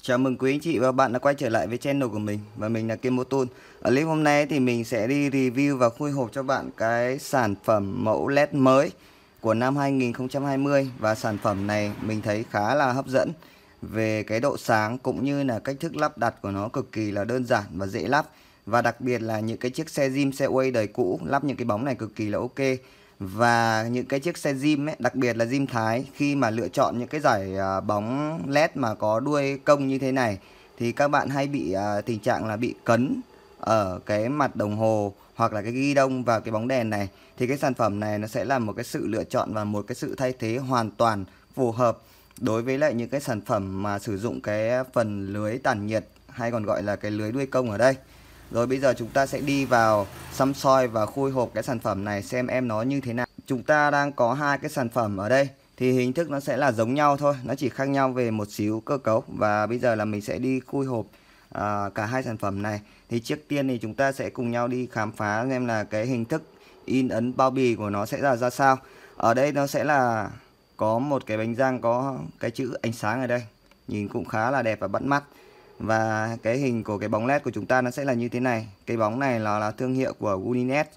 Chào mừng quý anh chị và bạn đã quay trở lại với channel của mình và mình là Kim Moton. Ở clip hôm nay thì mình sẽ đi review và khui hộp cho bạn cái sản phẩm mẫu LED mới của năm 2020 và sản phẩm này mình thấy khá là hấp dẫn về cái độ sáng cũng như là cách thức lắp đặt của nó cực kỳ là đơn giản và dễ lắp, và đặc biệt là những cái chiếc xe Jim, xe Way đời cũ lắp những cái bóng này cực kỳ là ok. Và những cái chiếc xe Jim ấy, đặc biệt là Jim Thái, khi mà lựa chọn những cái giải bóng LED mà có đuôi cong như thế này thì các bạn hay bị tình trạng là bị cấn ở cái mặt đồng hồ hoặc là cái ghi đông vào cái bóng đèn này. Thì cái sản phẩm này nó sẽ là một cái sự lựa chọn và một cái sự thay thế hoàn toàn phù hợp đối với lại những cái sản phẩm mà sử dụng cái phần lưới tản nhiệt hay còn gọi là cái lưới đuôi cong ở đây. Rồi bây giờ chúng ta sẽ đi vào xăm soi và khui hộp cái sản phẩm này xem em nó như thế nào. Chúng ta đang có hai cái sản phẩm ở đây thì hình thức nó sẽ là giống nhau thôi, nó chỉ khác nhau về một xíu cơ cấu. Và bây giờ là mình sẽ đi khui hộp cả hai sản phẩm này. Thì trước tiên thì chúng ta sẽ cùng nhau đi khám phá xem là cái hình thức in ấn bao bì của nó sẽ là ra sao. Ở đây nó sẽ là có một cái bánh răng có cái chữ ánh sáng ở đây, nhìn cũng khá là đẹp và bắt mắt. Và cái hình của cái bóng LED của chúng ta nó sẽ là như thế này. Cái bóng này là thương hiệu của Uninet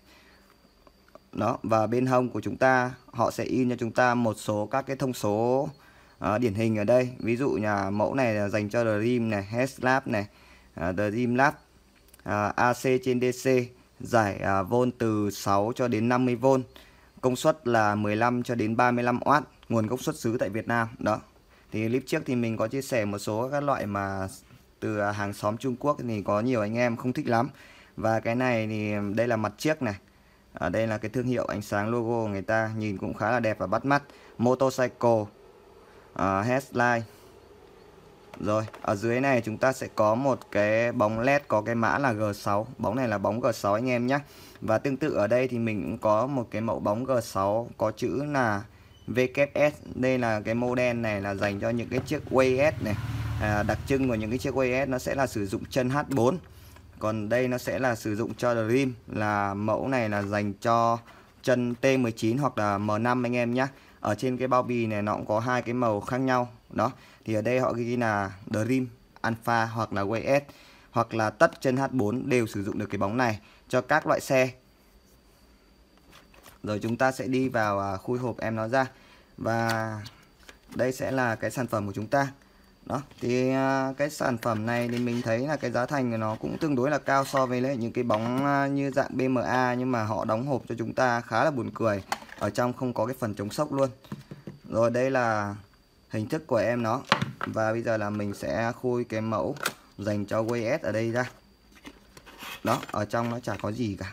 đó. Và bên hông của chúng ta họ sẽ in cho chúng ta một số các cái thông số điển hình ở đây. Ví dụ nhà mẫu này là dành cho Dream này, Headlamp này, Dream Lab, AC trên DC, giải volt từ 6 cho đến 50V, công suất là 15 cho đến 35W, nguồn gốc xuất xứ tại Việt Nam đó. Thì clip trước thì mình có chia sẻ một số các loại mà từ hàng xóm Trung Quốc thì có nhiều anh em không thích lắm. Và cái này thì đây là mặt trước này. Ở đây là cái thương hiệu ánh sáng logo của người ta, nhìn cũng khá là đẹp và bắt mắt. Motorcycle, headlight. Rồi ở dưới này chúng ta sẽ có một cái bóng LED có cái mã là G6. Bóng này là bóng G6 anh em nhé. Và tương tự ở đây thì mình cũng có một cái mẫu bóng G6 có chữ là VKS. Đây là cái model này là dành cho những cái chiếc Way S này. Đặc trưng của những cái chiếc Way S nó sẽ là sử dụng chân H4. Còn đây nó sẽ là sử dụng cho Dream, là mẫu này là dành cho chân T19 hoặc là M5 anh em nhé. Ở trên cái bao bì này nó cũng có hai cái màu khác nhau đó. Thì ở đây họ ghi là Dream Alpha hoặc là Way S hoặc là tất chân H4 đều sử dụng được cái bóng này cho các loại xe. Rồi chúng ta sẽ đi vào khui hộp em nó ra. Và đây sẽ là cái sản phẩm của chúng ta đó. Thì cái sản phẩm này thì mình thấy là cái giá thành của nó cũng tương đối là cao so với lại những cái bóng như dạng BMA, nhưng mà họ đóng hộp cho chúng ta khá là buồn cười, ở trong không có cái phần chống sốc luôn. Rồi đây là hình thức của em nó. Và bây giờ là mình sẽ khui cái mẫu dành cho Way S ở đây ra. Đó, ở trong nó chả có gì cả.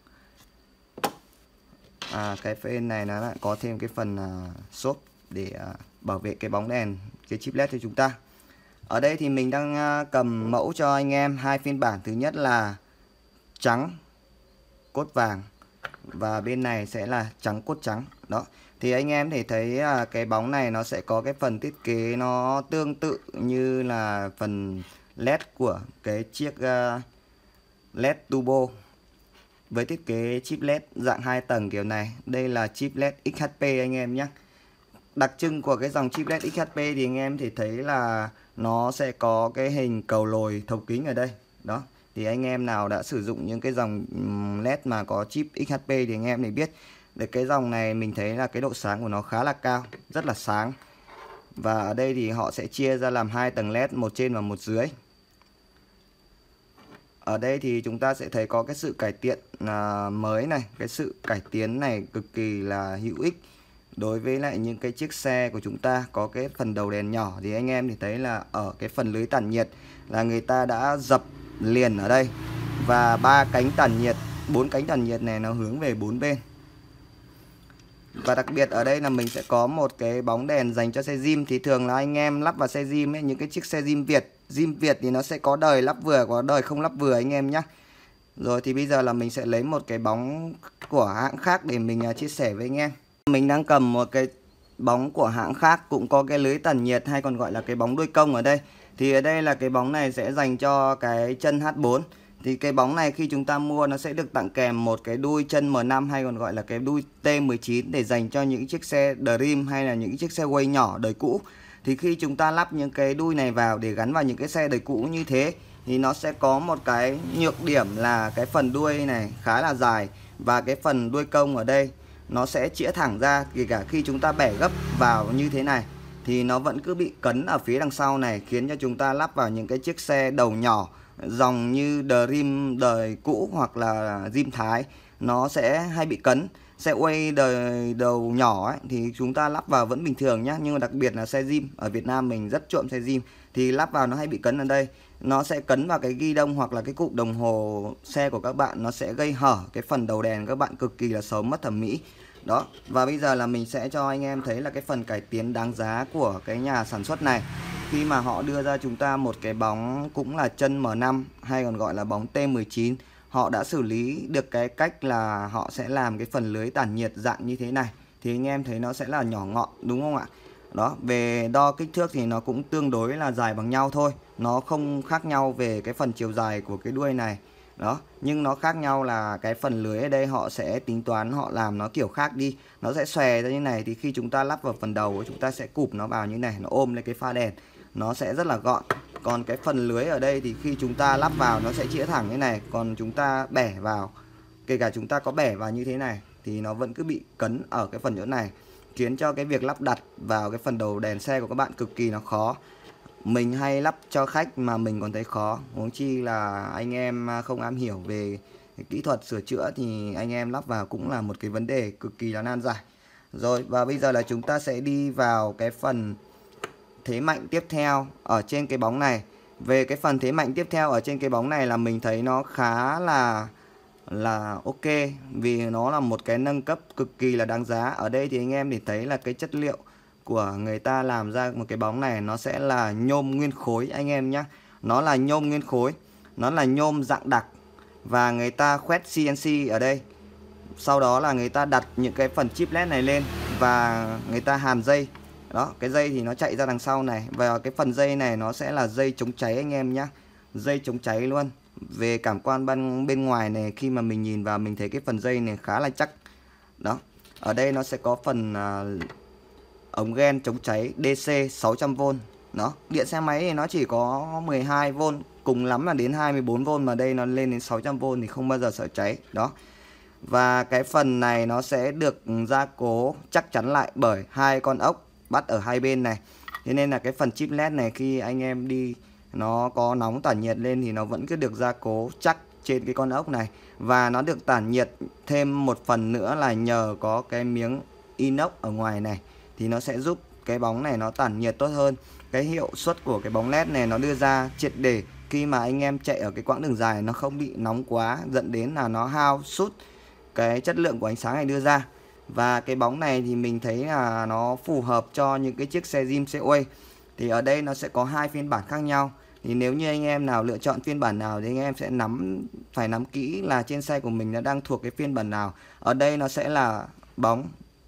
Cái phên này nó lại có thêm cái phần xốp để bảo vệ cái bóng đèn, cái chip LED cho chúng ta. Ở đây thì mình đang cầm mẫu cho anh em hai phiên bản. Thứ nhất là trắng cốt vàng và bên này sẽ là trắng cốt trắng đó. Thì anh em thể thấy cái bóng này nó sẽ có cái phần thiết kế nó tương tự như là phần LED của cái chiếc LED Turbo với thiết kế chip LED dạng 2 tầng kiểu này. Đây là chip LED XHP anh em nhé. Đặc trưng của cái dòng chip LED XHP thì anh em thì thấy là nó sẽ có cái hình cầu lồi thấu kính ở đây đó. Thì anh em nào đã sử dụng những cái dòng LED mà có chip XHP thì anh em để biết được cái dòng này, mình thấy là cái độ sáng của nó khá là cao, rất là sáng. Và ở đây thì họ sẽ chia ra làm hai tầng LED, một trên và một dưới. Ở đây thì chúng ta sẽ thấy có cái sự cải thiện mới này, cái sự cải tiến này cực kỳ là hữu ích đối với lại những cái chiếc xe của chúng ta có cái phần đầu đèn nhỏ. Thì anh em thì thấy là ở cái phần lưới tản nhiệt là người ta đã dập liền ở đây, và 3 cánh tản nhiệt, 4 cánh tản nhiệt này nó hướng về 4 bên. Và đặc biệt ở đây là mình sẽ có một cái bóng đèn dành cho xe Jim. Thì thường là anh em lắp vào xe Jim ấy, những cái chiếc xe Jim Việt thì nó sẽ có đời lắp vừa, có đời không lắp vừa anh em nhé. Rồi thì bây giờ là mình sẽ lấy một cái bóng của hãng khác để mình chia sẻ với anh em. Mình đang cầm một cái bóng của hãng khác cũng có cái lưới tản nhiệt hay còn gọi là cái bóng đuôi cong ở đây. Thì ở đây là cái bóng này sẽ dành cho cái chân H4. Thì cái bóng này khi chúng ta mua nó sẽ được tặng kèm một cái đuôi chân M5 hay còn gọi là cái đuôi T19 để dành cho những chiếc xe Dream hay là những chiếc xe Way nhỏ đời cũ. Thì khi chúng ta lắp những cái đuôi này vào để gắn vào những cái xe đời cũ như thế thì nó sẽ có một cái nhược điểm là cái phần đuôi này khá là dài, và cái phần đuôi công ở đây nó sẽ chĩa thẳng ra, kể cả khi chúng ta bẻ gấp vào như thế này thì nó vẫn cứ bị cấn ở phía đằng sau này, khiến cho chúng ta lắp vào những cái chiếc xe đầu nhỏ dòng như Dream đời cũ hoặc là Dream Thái nó sẽ hay bị cấn. Xe quay đời đầu nhỏ ấy, thì chúng ta lắp vào vẫn bình thường nhá, nhưng mà đặc biệt là xe Dream ở Việt Nam mình rất chuộng xe Dream thì lắp vào nó hay bị cấn ở đây. Nó sẽ cấn vào cái ghi đông hoặc là cái cụm đồng hồ xe của các bạn, nó sẽ gây hở cái phần đầu đèn các bạn, cực kỳ là xấu, mất thẩm mỹ. Đó, và bây giờ là mình sẽ cho anh em thấy là cái phần cải tiến đáng giá của cái nhà sản xuất này. Khi mà họ đưa ra chúng ta một cái bóng cũng là chân M5 hay còn gọi là bóng T19, họ đã xử lý được cái cách là họ sẽ làm cái phần lưới tản nhiệt dạng như thế này. Thì anh em thấy nó sẽ là nhỏ ngọn đúng không ạ? Đó, về đo kích thước thì nó cũng tương đối là dài bằng nhau thôi. Nó không khác nhau về cái phần chiều dài của cái đuôi này. Đó, nhưng nó khác nhau là cái phần lưới ở đây họ sẽ tính toán, họ làm nó kiểu khác đi. Nó sẽ xòe ra như này, thì khi chúng ta lắp vào phần đầu chúng ta sẽ cụp nó vào như này, nó ôm lên cái pha đèn, nó sẽ rất là gọn. Còn cái phần lưới ở đây thì khi chúng ta lắp vào nó sẽ chĩa thẳng như này, còn chúng ta bẻ vào, kể cả chúng ta có bẻ vào như thế này thì nó vẫn cứ bị cấn ở cái phần chỗ này, khiến cho cái việc lắp đặt vào cái phần đầu đèn xe của các bạn cực kỳ nó khó. Mình hay lắp cho khách mà mình còn thấy khó, huống chi là anh em không am hiểu về kỹ thuật sửa chữa thì anh em lắp vào cũng là một cái vấn đề cực kỳ là nan giải. Rồi, và bây giờ là chúng ta sẽ đi vào cái phần thế mạnh tiếp theo ở trên cái bóng này. Về cái phần thế mạnh tiếp theo ở trên cái bóng này là mình thấy nó khá là ok, vì nó là một cái nâng cấp cực kỳ là đáng giá. Ở đây thì anh em để thấy là cái chất liệu của người ta làm ra một cái bóng này nó sẽ là nhôm nguyên khối anh em nhé. Nó là nhôm nguyên khối, nó là nhôm dạng đặc, và người ta khoét CNC ở đây. Sau đó là người ta đặt những cái phần chip LED này lên và người ta hàn dây. Đó, cái dây thì nó chạy ra đằng sau này, và cái phần dây này nó sẽ là dây chống cháy anh em nhé. Dây chống cháy luôn. Về cảm quan bên ngoài này, khi mà mình nhìn vào mình thấy cái phần dây này khá là chắc. Đó, ở đây nó sẽ có phần ống gen chống cháy DC 600V. Đó, điện xe máy thì nó chỉ có 12V, cùng lắm là đến 24V, mà đây nó lên đến 600V thì không bao giờ sợ cháy. Đó. Và cái phần này nó sẽ được gia cố chắc chắn lại bởi hai con ốc bắt ở hai bên này. Thế nên là cái phần chip LED này khi anh em đi nó có nóng tản nhiệt lên thì nó vẫn cứ được gia cố chắc trên cái con ốc này. Và nó được tản nhiệt thêm một phần nữa là nhờ có cái miếng inox ở ngoài này, thì nó sẽ giúp cái bóng này nó tản nhiệt tốt hơn. Cái hiệu suất của cái bóng LED này nó đưa ra triệt để khi mà anh em chạy ở cái quãng đường dài, nó không bị nóng quá dẫn đến là nó hao sút cái chất lượng của ánh sáng này đưa ra. Và cái bóng này thì mình thấy là nó phù hợp cho những cái chiếc xe Dream, xe Way. Thì ở đây nó sẽ có hai phiên bản khác nhau. Thì nếu như anh em nào lựa chọn phiên bản nào thì anh em sẽ phải nắm kỹ là trên xe của mình nó đang thuộc cái phiên bản nào. Ở đây nó sẽ là bóng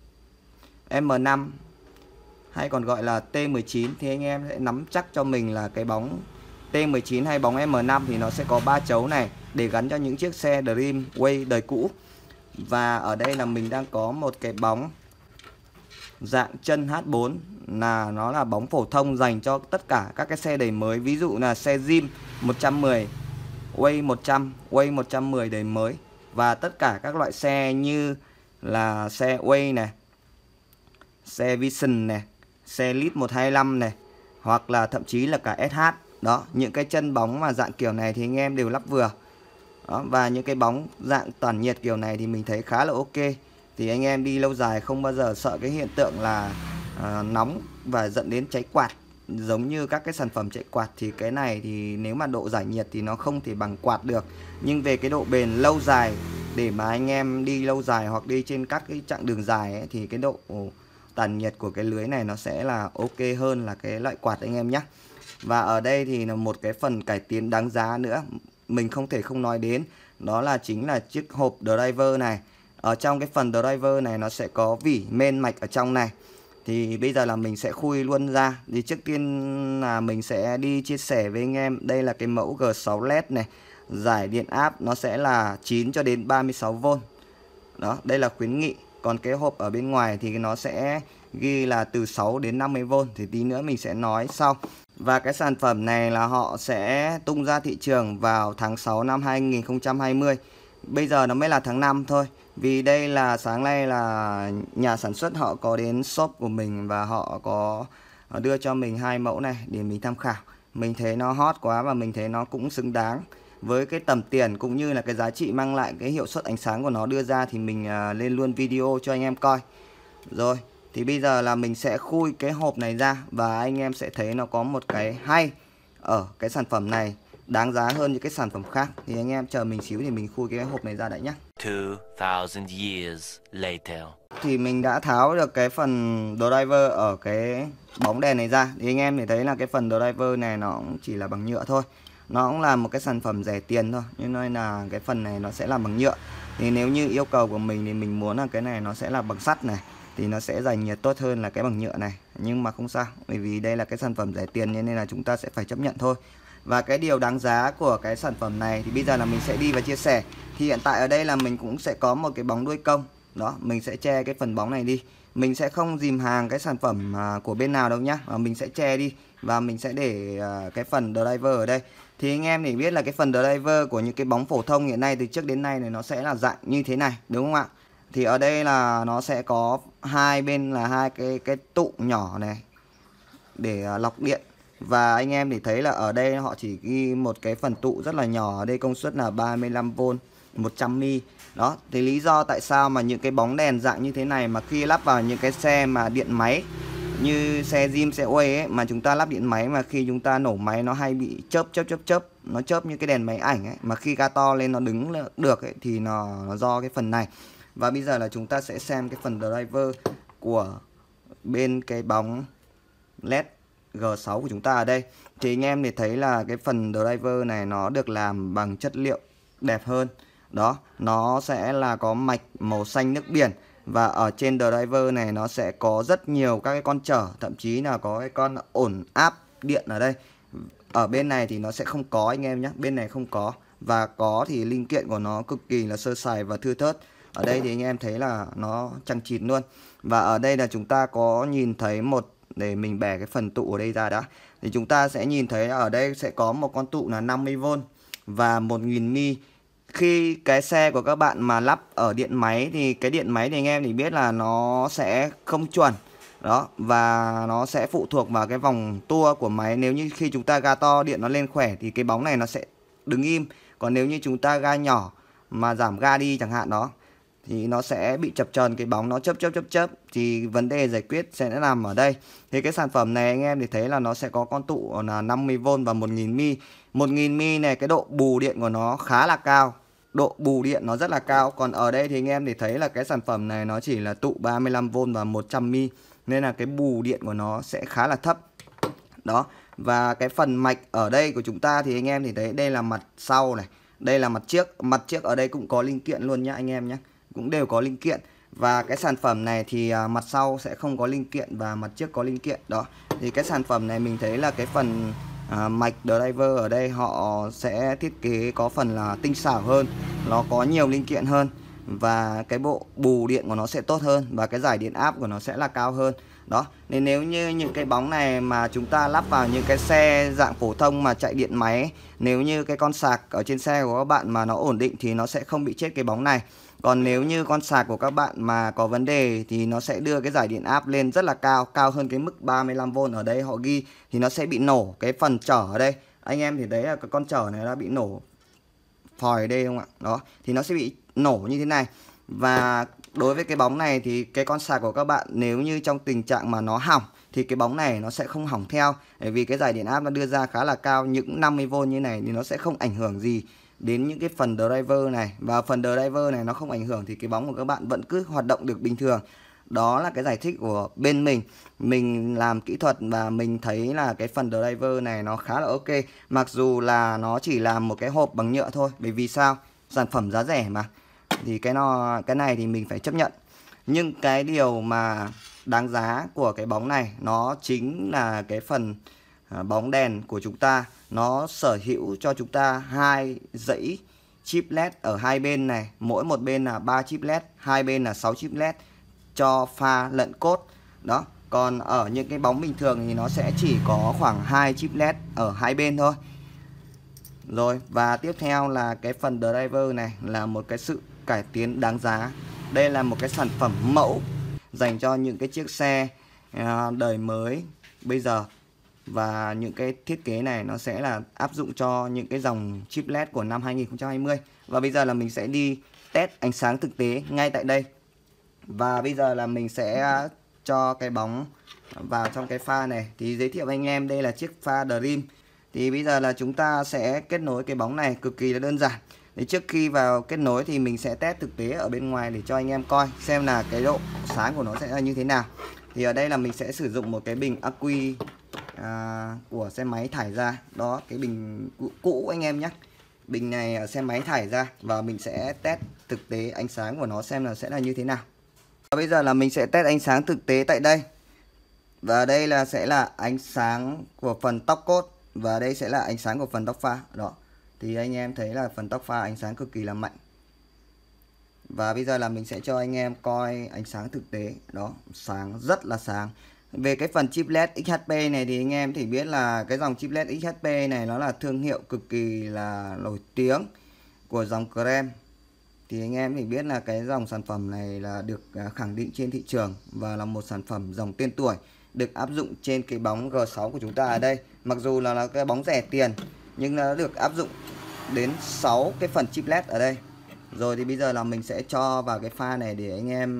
M5 hay còn gọi là T19, thì anh em sẽ nắm chắc cho mình là cái bóng T19 hay bóng M5 thì nó sẽ có 3 chấu này để gắn cho những chiếc xe Dream Way đời cũ. Và ở đây là mình đang có một cái bóng dạng chân H4, là nó là bóng phổ thông dành cho tất cả các cái xe đời mới. Ví dụ là xe Dream 110, Way 100, Way 110 đời mới, và tất cả các loại xe như là xe Way này, xe Vision này, xe Lead 125 này, hoặc là thậm chí là cả SH. Đó, những cái chân bóng mà dạng kiểu này thì anh em đều lắp vừa. Đó, và những cái bóng dạng tản nhiệt kiểu này thì mình thấy khá là ok. Thì anh em đi lâu dài không bao giờ sợ cái hiện tượng là nóng và dẫn đến cháy quạt. Giống như các cái sản phẩm chạy quạt thì cái này thì nếu mà độ giải nhiệt thì nó không thể bằng quạt được. Nhưng về cái độ bền lâu dài, để mà anh em đi lâu dài hoặc đi trên các cái chặng đường dài ấy, thì cái độ tản nhiệt của cái lưới này nó sẽ là ok hơn là cái loại quạt anh em nhé. Và ở đây thì là một cái phần cải tiến đáng giá nữa mình không thể không nói đến, đó là chính là chiếc hộp driver này. Ở trong cái phần driver này nó sẽ có vỉ main mạch ở trong này. Thì bây giờ là mình sẽ khui luôn ra. Thì trước tiên là mình sẽ đi chia sẻ với anh em. Đây là cái mẫu G6 LED này. Giải điện áp nó sẽ là 9 cho đến 36V. Đó, đây là khuyến nghị. Còn cái hộp ở bên ngoài thì nó sẽ ghi là từ 6 đến 50V, thì tí nữa mình sẽ nói sau. Và cái sản phẩm này là họ sẽ tung ra thị trường vào tháng 6 năm 2020. Bây giờ nó mới là tháng 5 thôi. Vì đây là sáng nay là nhà sản xuất họ có đến shop của mình và họ có đưa cho mình 2 mẫu này để mình tham khảo. Mình thấy nó hot quá và mình thấy nó cũng xứng đáng với cái tầm tiền cũng như là cái giá trị mang lại, cái hiệu suất ánh sáng của nó đưa ra, thì mình lên luôn video cho anh em coi. Rồi, thì bây giờ là mình sẽ khui cái hộp này ra và anh em sẽ thấy nó có một cái hay ở cái sản phẩm này đáng giá hơn những cái sản phẩm khác. Thì anh em chờ mình xíu thì mình khui cái hộp này ra đã nhé. 2000 years later. Thì mình đã tháo được cái phần driver ở cái bóng đèn này ra. Thì anh em thì thấy là cái phần driver này nó cũng chỉ là bằng nhựa thôi. Nó cũng là một cái sản phẩm rẻ tiền thôi, nên là cái phần này nó sẽ làm bằng nhựa. Thì nếu như yêu cầu của mình thì mình muốn là cái này nó sẽ là bằng sắt này, thì nó sẽ giải nhiệt tốt hơn là cái bằng nhựa này. Nhưng mà không sao, bởi vì đây là cái sản phẩm rẻ tiền nên là chúng ta sẽ phải chấp nhận thôi. Và cái điều đáng giá của cái sản phẩm này thì bây giờ là mình sẽ đi và chia sẻ. Thì hiện tại ở đây là mình cũng sẽ có một cái bóng đuôi công. Đó, mình sẽ che cái phần bóng này đi. Mình sẽ không dìm hàng cái sản phẩm của bên nào đâu nhá, mà mình sẽ che đi. Và mình sẽ để cái phần driver ở đây. Thì anh em thì biết là cái phần driver của những cái bóng phổ thông hiện nay từ trước đến nay này nó sẽ là dạng như thế này, đúng không ạ? Thì ở đây là nó sẽ có hai bên là hai cái tụ nhỏ này để lọc điện. Và anh em thì thấy là ở đây họ chỉ ghi một cái phần tụ rất là nhỏ, ở đây công suất là 35V 100mA. Đó, thì lý do tại sao mà những cái bóng đèn dạng như thế này mà khi lắp vào những cái xe mà điện máy như xe Jim, xe Way ấy, mà chúng ta lắp điện máy mà khi chúng ta nổ máy nó hay bị chớp, nó chớp như cái đèn máy ảnh ấy, mà khi ga to lên nó đứng được ấy, thì nó do cái phần này. Và bây giờ là chúng ta sẽ xem cái phần driver của bên cái bóng LED G6 của chúng ta ở đây. Thì anh em thì thấy là cái phần driver này nó được làm bằng chất liệu đẹp hơn. Đó, nó sẽ là có mạch màu xanh nước biển. Và ở trên driver này nó sẽ có rất nhiều các cái con trở, thậm chí là có cái con ổn áp điện ở đây. Ở bên này thì nó sẽ không có anh em nhé, bên này không có. Và có thì linh kiện của nó cực kỳ là sơ sài và thưa thớt. Ở đây thì anh em thấy là nó chằng chịt luôn. Và ở đây là chúng ta có nhìn thấy một, để mình bẻ cái phần tụ ở đây ra đã. Thì chúng ta sẽ nhìn thấy ở đây sẽ có một con tụ là 50V và 1000mA. Khi cái xe của các bạn mà lắp ở điện máy thì cái điện máy thì anh em thì biết là nó sẽ không chuẩn. Đó, và nó sẽ phụ thuộc vào cái vòng tua của máy. Nếu như khi chúng ta ga to điện nó lên khỏe thì cái bóng này nó sẽ đứng im. Còn nếu như chúng ta ga nhỏ mà giảm ga đi chẳng hạn đó, thì nó sẽ bị chập chờn, cái bóng nó chớp. Thì vấn đề giải quyết sẽ nằm ở đây. Thì cái sản phẩm này anh em thì thấy là nó sẽ có con tụ là 50V và 1000mA. 1000mA này cái độ bù điện của nó khá là cao. Độ bù điện nó rất là cao. Còn ở đây thì anh em thì thấy là cái sản phẩm này nó chỉ là tụ 35V và 100mA, nên là cái bù điện của nó sẽ khá là thấp. Đó. Và cái phần mạch ở đây của chúng ta thì anh em thì thấy đây là mặt sau này, đây là mặt trước. Mặt trước ở đây cũng có linh kiện luôn nhá anh em nhé, cũng đều có linh kiện. Và cái sản phẩm này thì mặt sau sẽ không có linh kiện và mặt trước có linh kiện. Đó, thì cái sản phẩm này mình thấy là cái phần mạch driver ở đây họ sẽ thiết kế có phần là tinh xảo hơn, nó có nhiều linh kiện hơn và cái bộ bù điện của nó sẽ tốt hơn và cái giải điện áp của nó sẽ là cao hơn. Đó, nên nếu như những cái bóng này mà chúng ta lắp vào những cái xe dạng phổ thông mà chạy điện máy, nếu như cái con sạc ở trên xe của các bạn mà nó ổn định thì nó sẽ không bị chết cái bóng này. Còn nếu như con sạc của các bạn mà có vấn đề thì nó sẽ đưa cái giải điện áp lên rất là cao, cao hơn cái mức 35V ở đây họ ghi, thì nó sẽ bị nổ cái phần trở ở đây. Anh em thì thấy là cái con trở này đã bị nổ phòi ở đây không ạ? Đó, thì nó sẽ bị nổ như thế này. Và đối với cái bóng này thì cái con sạc của các bạn nếu như trong tình trạng mà nó hỏng thì cái bóng này nó sẽ không hỏng theo, bởi vì cái giải điện áp nó đưa ra khá là cao, những 50V như này thì nó sẽ không ảnh hưởng gì đến những cái phần driver này. Và phần driver này nó không ảnh hưởng thì cái bóng của các bạn vẫn cứ hoạt động được bình thường. Đó là cái giải thích của bên mình làm kỹ thuật và mình thấy là cái phần driver này nó khá là ok. Mặc dù là nó chỉ làm một cái hộp bằng nhựa thôi, bởi vì sao? Sản phẩm giá rẻ mà, thì cái này thì mình phải chấp nhận. Nhưng cái điều mà đáng giá của cái bóng này nó chính là cái phần bóng đèn của chúng ta. Nó sở hữu cho chúng ta hai dãy chip LED ở hai bên này, mỗi một bên là 3 chip LED, hai bên là 6 chip LED. cho pha lẫn cốt. Đó, còn ở những cái bóng bình thường thì nó sẽ chỉ có khoảng 2 chip LED ở hai bên thôi. Rồi, và tiếp theo là cái phần driver này là một cái sự cải tiến đáng giá. Đây là một cái sản phẩm mẫu dành cho những cái chiếc xe đời mới bây giờ. Và những cái thiết kế này nó sẽ là áp dụng cho những cái dòng chip LED của năm 2020. Và bây giờ là mình sẽ đi test ánh sáng thực tế ngay tại đây. Và bây giờ là mình sẽ cho cái bóng vào trong cái pha này. Thì giới thiệu với anh em đây là chiếc pha Dream. Thì bây giờ là chúng ta sẽ kết nối cái bóng này cực kỳ là đơn giản. Thì trước khi vào kết nối thì mình sẽ test thực tế ở bên ngoài để cho anh em coi xem là cái độ sáng của nó sẽ là như thế nào. Thì ở đây là mình sẽ sử dụng một cái bình ắc quy của xe máy thải ra. Đó, cái bình cũ anh em nhé. Bình này ở xe máy thải ra. Và mình sẽ test thực tế ánh sáng của nó xem là sẽ là như thế nào. Và bây giờ là mình sẽ test ánh sáng thực tế tại đây. Và đây là sẽ là ánh sáng của phần tóc cốt. Và đây sẽ là ánh sáng của phần tóc pha. Đó, thì anh em thấy là phần tóc pha ánh sáng cực kỳ là mạnh. Và bây giờ là mình sẽ cho anh em coi ánh sáng thực tế. Đó, sáng rất là sáng. Về cái phần chip LED XHP này thì anh em thì biết là cái dòng chip LED XHP này nó là thương hiệu cực kỳ là nổi tiếng của dòng Creme. Thì anh em thì biết là cái dòng sản phẩm này là được khẳng định trên thị trường và là một sản phẩm dòng tên tuổi được áp dụng trên cái bóng G6 của chúng ta ở đây. Mặc dù là cái bóng rẻ tiền nhưng nó được áp dụng đến 6 cái phần chip LED ở đây. Rồi thì bây giờ là mình sẽ cho vào cái pha này để anh em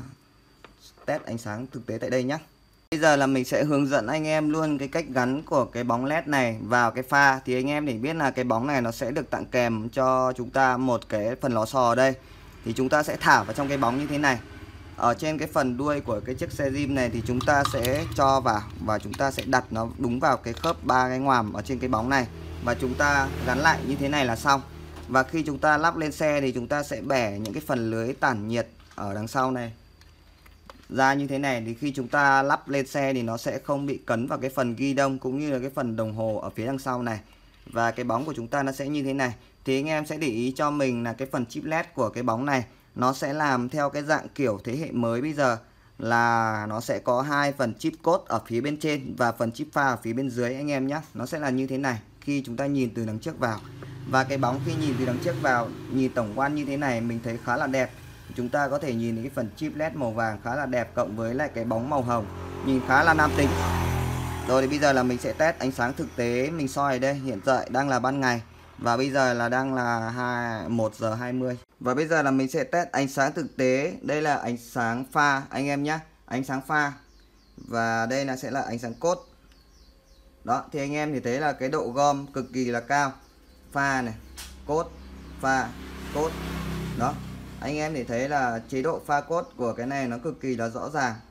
test ánh sáng thực tế tại đây nhé. Bây giờ là mình sẽ hướng dẫn anh em luôn cái cách gắn của cái bóng LED này vào cái pha. Thì anh em để biết là cái bóng này nó sẽ được tặng kèm cho chúng ta một cái phần lò xo ở đây. Thì chúng ta sẽ thả vào trong cái bóng như thế này. Ở trên cái phần đuôi của cái chiếc xe Dream này thì chúng ta sẽ cho vào và chúng ta sẽ đặt nó đúng vào cái khớp 3 cái ngoàm ở trên cái bóng này. Và chúng ta gắn lại như thế này là xong. Và khi chúng ta lắp lên xe thì chúng ta sẽ bẻ những cái phần lưới tản nhiệt ở đằng sau này ra như thế này. Thì khi chúng ta lắp lên xe thì nó sẽ không bị cấn vào cái phần ghi đông cũng như là cái phần đồng hồ ở phía đằng sau này. Và cái bóng của chúng ta nó sẽ như thế này. Thì anh em sẽ để ý cho mình là cái phần chip LED của cái bóng này nó sẽ làm theo cái dạng kiểu thế hệ mới bây giờ, là nó sẽ có hai phần chip code ở phía bên trên và phần chip pha ở phía bên dưới anh em nhé. Nó sẽ là như thế này khi chúng ta nhìn từ đằng trước vào. Và cái bóng khi nhìn từ đằng trước vào, nhìn tổng quan như thế này mình thấy khá là đẹp. Chúng ta có thể nhìn thấy cái phần chip LED màu vàng khá là đẹp cộng với lại cái bóng màu hồng, nhìn khá là nam tính. Rồi thì bây giờ là mình sẽ test ánh sáng thực tế mình soi ở đây. Hiện tại đang là ban ngày và bây giờ là đang là 1 giờ 20. Và bây giờ là mình sẽ test ánh sáng thực tế. Đây là ánh sáng pha anh em nhé. Ánh sáng pha. Và đây là sẽ là ánh sáng cốt. Đó, thì anh em thì thấy là cái độ gom cực kỳ là cao. Pha này, cốt, pha, cốt. Đó, anh em thì thấy là chế độ pha cốt của cái này nó cực kỳ là rõ ràng.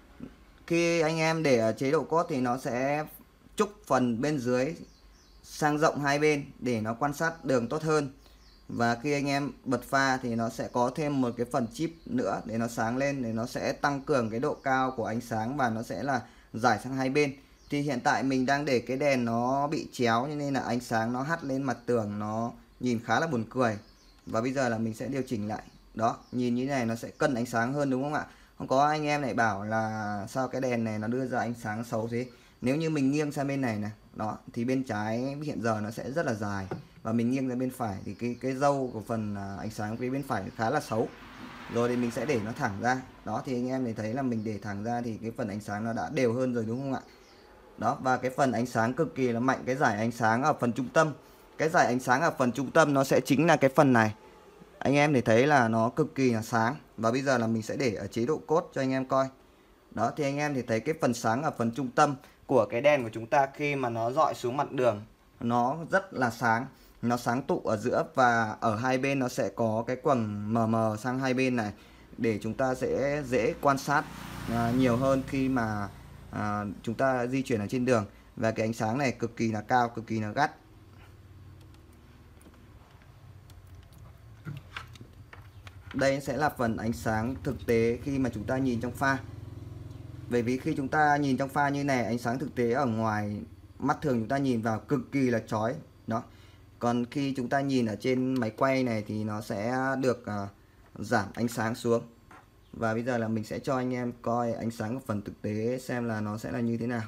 Khi anh em để ở chế độ cốt thì nó sẽ trúc phần bên dưới sang rộng hai bên để nó quan sát đường tốt hơn. Và khi anh em bật pha thì nó sẽ có thêm một cái phần chip nữa để nó sáng lên, để nó sẽ tăng cường cái độ cao của ánh sáng và nó sẽ là rải sang hai bên. Thì hiện tại mình đang để cái đèn nó bị chéo cho nên là ánh sáng nó hắt lên mặt tường, nó nhìn khá là buồn cười. Và bây giờ là mình sẽ điều chỉnh lại. Đó, nhìn như thế này nó sẽ cân ánh sáng hơn đúng không ạ? Không có anh em lại bảo là sao cái đèn này nó đưa ra ánh sáng xấu thế. Nếu như mình nghiêng sang bên này này, đó, thì bên trái hiện giờ nó sẽ rất là dài. Và mình nghiêng ra bên phải thì cái râu của phần ánh sáng phía bên phải khá là xấu. Rồi thì mình sẽ để nó thẳng ra. Đó, thì anh em thấy là mình để thẳng ra thì cái phần ánh sáng nó đã đều hơn rồi đúng không ạ? Đó, và cái phần ánh sáng cực kỳ là mạnh. Cái dải ánh sáng ở phần trung tâm, cái dải ánh sáng ở phần trung tâm nó sẽ chính là cái phần này. Anh em để thấy là nó cực kỳ là sáng. Và bây giờ là mình sẽ để ở chế độ cốt cho anh em coi. Đó, thì anh em thì thấy cái phần sáng ở phần trung tâm của cái đèn của chúng ta khi mà nó dọi xuống mặt đường nó rất là sáng. Nó sáng tụ ở giữa và ở hai bên nó sẽ có cái quầng mờ mờ sang hai bên này để chúng ta sẽ dễ quan sát nhiều hơn khi mà chúng ta di chuyển ở trên đường. Và cái ánh sáng này cực kỳ là cao, cực kỳ là gắt. Đây sẽ là phần ánh sáng thực tế khi mà chúng ta nhìn trong pha. Bởi vì khi chúng ta nhìn trong pha như này, ánh sáng thực tế ở ngoài mắt thường chúng ta nhìn vào cực kỳ là chói. Đó. Còn khi chúng ta nhìn ở trên máy quay này thì nó sẽ được giảm ánh sáng xuống. Và bây giờ là mình sẽ cho anh em coi ánh sáng của phần thực tế xem là nó sẽ là như thế nào.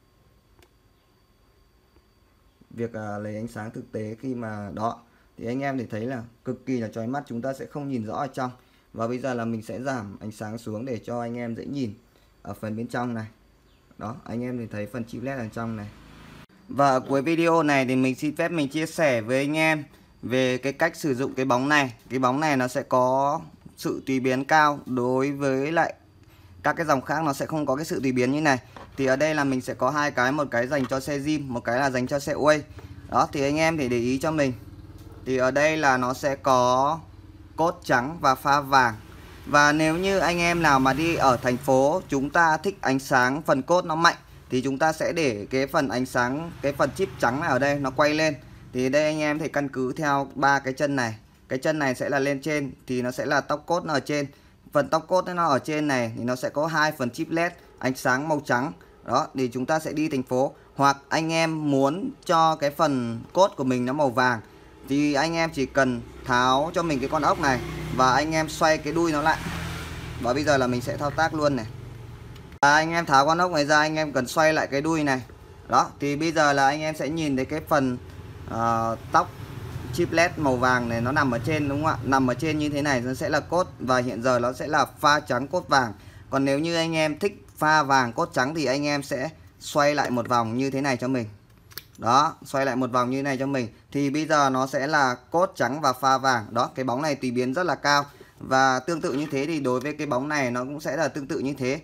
Việc lấy ánh sáng thực tế khi mà đó thì anh em thì thấy là cực kỳ là chói mắt, chúng ta sẽ không nhìn rõ ở trong. Và bây giờ là mình sẽ giảm ánh sáng xuống để cho anh em dễ nhìn ở phần bên trong này. Đó, anh em thì thấy phần chip LED ở trong này. Và ở cuối video này thì mình xin phép mình chia sẻ với anh em về cái cách sử dụng cái bóng này. Cái bóng này nó sẽ có sự tùy biến cao, đối với lại các cái dòng khác nó sẽ không có cái sự tùy biến như này. Thì ở đây là mình sẽ có hai cái, một cái dành cho xe zin, một cái là dành cho xe Way. Đó thì anh em thì để ý cho mình. Thì ở đây là nó sẽ có cốt trắng và pha vàng. Và nếu như anh em nào mà đi ở thành phố, chúng ta thích ánh sáng phần cốt nó mạnh thì chúng ta sẽ để cái phần ánh sáng, cái phần chip trắng này ở đây nó quay lên. Thì đây anh em thì căn cứ theo ba cái chân này. Cái chân này sẽ là lên trên thì nó sẽ là tóc cốt nó ở trên. Phần tóc cốt nó ở trên này thì nó sẽ có hai phần chip LED ánh sáng màu trắng. Đó thì chúng ta sẽ đi thành phố. Hoặc anh em muốn cho cái phần cốt của mình nó màu vàng thì anh em chỉ cần tháo cho mình cái con ốc này và anh em xoay cái đuôi nó lại. Và bây giờ là mình sẽ thao tác luôn này. Và anh em tháo con ốc này ra, anh em cần xoay lại cái đuôi này. Đó thì bây giờ là anh em sẽ nhìn thấy cái phần tóc chip LED màu vàng này nó nằm ở trên, đúng không ạ? Nằm ở trên như thế này nó sẽ là cốt, và hiện giờ nó sẽ là pha trắng cốt vàng. Còn nếu như anh em thích pha vàng cốt trắng thì anh em sẽ xoay lại một vòng như thế này cho mình. Đó, xoay lại một vòng như thế này cho mình. Thì bây giờ nó sẽ là cốt trắng và pha vàng. Đó, cái bóng này tùy biến rất là cao. Và tương tự như thế thì đối với cái bóng này nó cũng sẽ là tương tự như thế.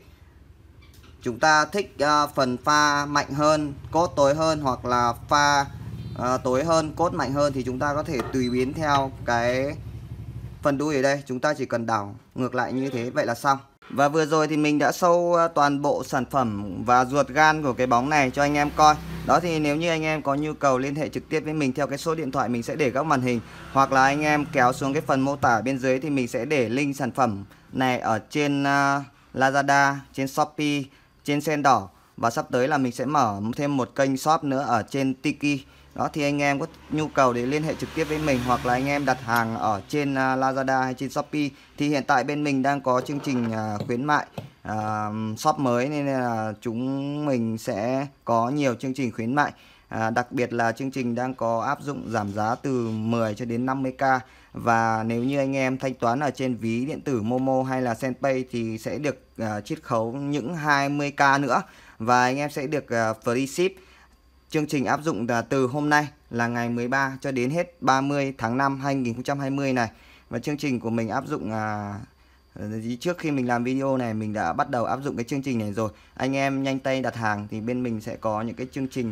Chúng ta thích phần pha mạnh hơn, cốt tối hơn, hoặc là pha tối hơn, cốt mạnh hơn thì chúng ta có thể tùy biến theo cái phần đuôi ở đây. Chúng ta chỉ cần đảo ngược lại như thế, vậy là xong. Và vừa rồi thì mình đã show toàn bộ sản phẩm và ruột gan của cái bóng này cho anh em coi. Đó thì nếu như anh em có nhu cầu liên hệ trực tiếp với mình theo cái số điện thoại mình sẽ để góc màn hình, hoặc là anh em kéo xuống cái phần mô tả bên dưới thì mình sẽ để link sản phẩm này ở trên Lazada, trên Shopee, trên Sen Đỏ. Và sắp tới là mình sẽ mở thêm một kênh shop nữa ở trên Tiki. Đó thì anh em có nhu cầu để liên hệ trực tiếp với mình, hoặc là anh em đặt hàng ở trên Lazada hay trên Shopee thì hiện tại bên mình đang có chương trình khuyến mại shop mới, nên là chúng mình sẽ có nhiều chương trình khuyến mại. Đặc biệt là chương trình đang có áp dụng giảm giá từ 10 cho đến 50k. Và nếu như anh em thanh toán ở trên ví điện tử Momo hay là Senpay thì sẽ được chiết khấu những 20k nữa, và anh em sẽ được free ship. Chương trình áp dụng từ hôm nay là ngày 13 cho đến hết 30 tháng 5 2020 này. Và chương trình của mình áp dụng trước khi mình làm video này mình đã bắt đầu áp dụng cái chương trình này rồi. Anh em nhanh tay đặt hàng thì bên mình sẽ có những cái chương trình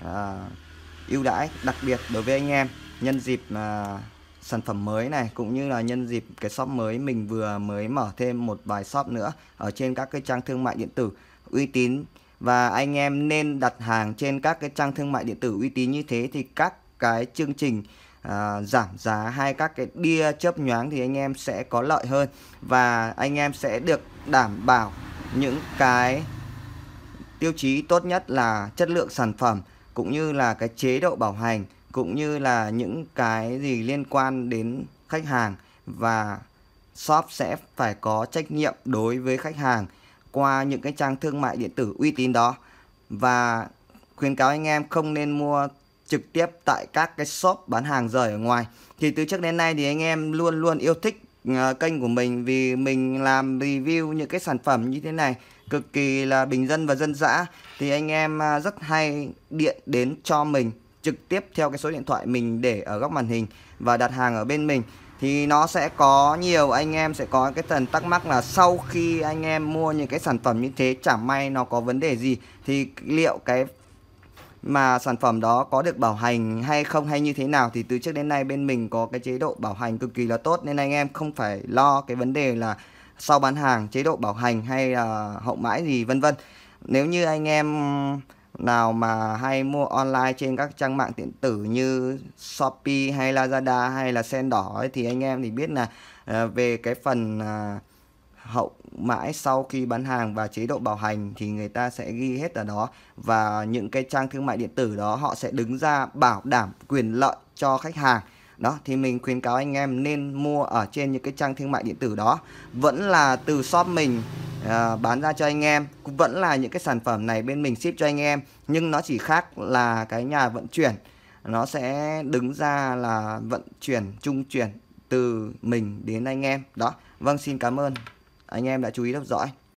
ưu đãi đặc biệt đối với anh em nhân dịp sản phẩm mới này, cũng như là nhân dịp cái shop mới. Mình vừa mới mở thêm một vài shop nữa ở trên các cái trang thương mại điện tử uy tín. Và anh em nên đặt hàng trên các cái trang thương mại điện tử uy tín như thế thì các cái chương trình giảm giá hay các cái đia chớp nhoáng thì anh em sẽ có lợi hơn, và anh em sẽ được đảm bảo những cái tiêu chí tốt nhất là chất lượng sản phẩm, cũng như là cái chế độ bảo hành, cũng như là những cái gì liên quan đến khách hàng. Và shop sẽ phải có trách nhiệm đối với khách hàng qua những cái trang thương mại điện tử uy tín đó. Và khuyến cáo anh em không nên mua trực tiếp tại các cái shop bán hàng rời ở ngoài. Thì từ trước đến nay thì anh em luôn luôn yêu thích kênh của mình, vì mình làm review những cái sản phẩm như thế này cực kỳ là bình dân và dân dã. Thì anh em rất hay điện đến cho mình trực tiếp theo cái số điện thoại mình để ở góc màn hình và đặt hàng ở bên mình. Thì nó sẽ có nhiều anh em sẽ có cái thần thắc mắc là sau khi anh em mua những cái sản phẩm như thế, chẳng may nó có vấn đề gì thì liệu cái mà sản phẩm đó có được bảo hành hay không, hay như thế nào. Thì từ trước đến nay bên mình có cái chế độ bảo hành cực kỳ là tốt, nên anh em không phải lo cái vấn đề là sau bán hàng chế độ bảo hành hay là hậu mãi gì vân vân. Nếu như anh em nào mà hay mua online trên các trang mạng điện tử như Shopee hay Lazada hay là Sen Đỏ ấy, thì anh em thì biết là về cái phần hậu mãi sau khi bán hàng và chế độ bảo hành thì người ta sẽ ghi hết ở đó. Và những cái trang thương mại điện tử đó họ sẽ đứng ra bảo đảm quyền lợi cho khách hàng. Đó thì mình khuyến cáo anh em nên mua ở trên những cái trang thương mại điện tử đó. Vẫn là từ shop mình bán ra cho anh em, cũng vẫn là những cái sản phẩm này bên mình ship cho anh em, nhưng nó chỉ khác là cái nhà vận chuyển nó sẽ đứng ra là vận chuyển trung chuyển từ mình đến anh em. Đó. Vâng, xin cảm ơn anh em đã chú ý theo dõi.